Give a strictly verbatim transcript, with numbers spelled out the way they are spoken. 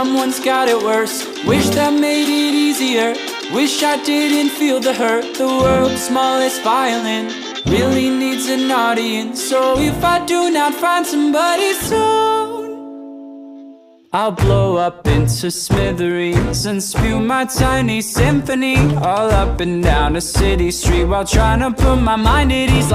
Someone's got it worse. Wish that made it easier. Wish I didn't feel the hurt. The world's smallest violin really needs an audience. So if I do not find somebody soon, I'll blow up into smithereens and spew my tiny symphony all up and down a city street while trying to put my mind at ease.